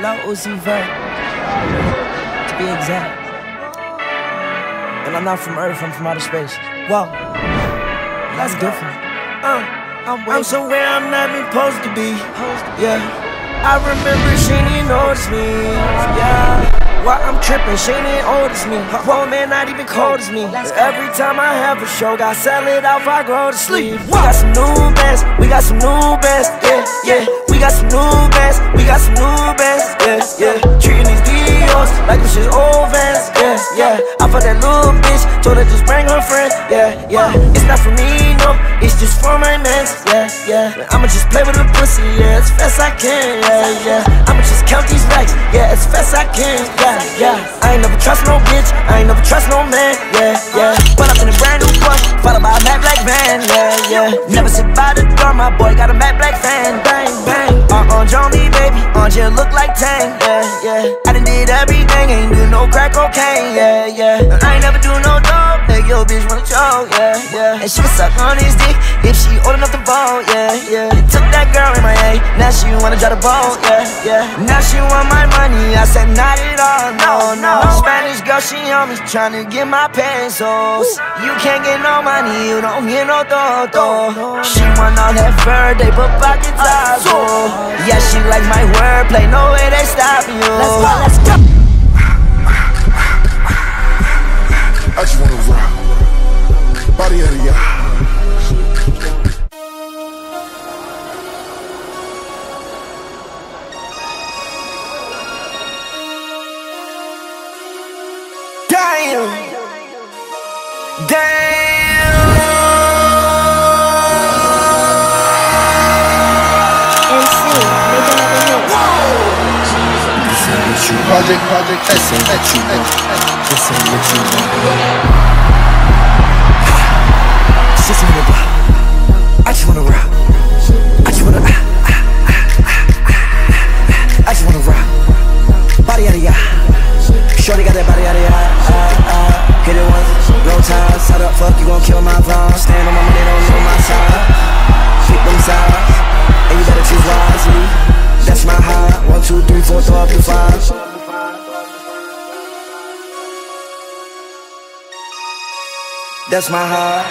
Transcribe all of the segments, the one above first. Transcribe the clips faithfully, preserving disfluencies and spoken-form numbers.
Lil Uzi Vert, to be exact. And I'm not from Earth, I'm from outer space. Whoa, that's different. Uh, I'm, I'm somewhere I'm not supposed to be. Yeah, I remember she didn't notice me. Yeah. Why I'm trippin', she ain't old as me. Poor man not even cold as me. Every time I have a show, gotta sell it out if I go to sleep. We got some new bands, we got some new bands, yeah, yeah. We got some new bands, we got some new bands, yeah, yeah. Treating these D Os like this is old vans, yeah, yeah. I fucked that little bitch, told her just bring her friends, yeah, yeah. It's not for me, no, it's just for my mans, yeah, yeah. I'ma just play with the pussy, yeah, as fast as I can, yeah, yeah. I'ma just count these racks, yeah, as fast as I can, yeah. Yeah, I ain't never trust no bitch, I ain't never trust no man, yeah, yeah. Put up in a brand new Porsche, followed by a matte black van, yeah, yeah. Never sit by the door, my boy got a matte black fan, bang, bang. Uh-uh, John B, baby, on you look like Tang, yeah, yeah. I done did everything, ain't do no crack cocaine, yeah, yeah. I ain't never do no dope, make your bitch wanna choke, yeah, yeah. And she can suck on his dick if she old enough to vote, yeah, yeah. Took that girl in my A, now she wanna drive the boat, yeah, yeah. Now she want my money, I said not at all. No, no, Spanish girl, she on me tryna get my pesos. You can't get no money, you don't get no todo. She want all that verde, but pockets are full. Yeah, she like my wordplay, no way they stop you. Let's go, let's go. I just wanna rock, body out of y'all. Damn, damn. M C, make another hit. Project, project, this ain't what you want. This ain't what you want. Just a minute, I just wanna rock. I just wanna, ah, ah, ah, ah, ah. I just wanna rock. Body out of ya. Shorty got that body out of ya. Ah, ah. Hit it once, no time. Side up, fuck, you gon' kill my vibe. Stand on my money, don't know my side. Pick them sides, and you better choose wisely. That's my high. One, two, three, four, throw up to five. That's my high.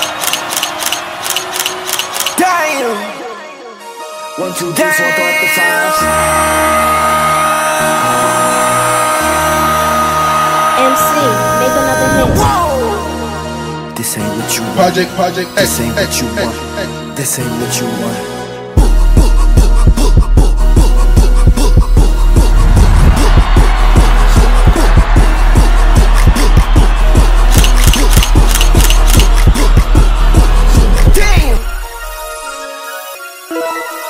Damn. One, two, three, four, throw up to five. M C, make another hit. Whoa. This ain't what you want. Project, project, This ain't what you want. This ain't what you want. Damn.